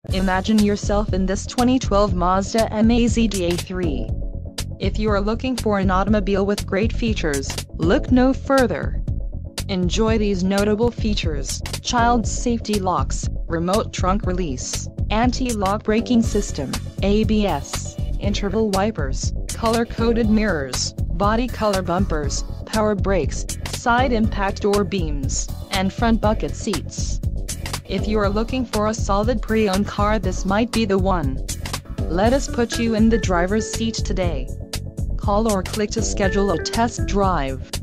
Imagine yourself in this 2012 Mazda MAZDA3. If you are looking for an automobile with great features, look no further. Enjoy these notable features: child safety locks, remote trunk release, anti-lock braking system, ABS, interval wipers, color-coded mirrors, body color bumpers, power brakes, side impact door beams, and front bucket seats. If you are looking for a solid pre-owned car, this might be the one. Let us put you in the driver's seat today. Call or click to schedule a test drive.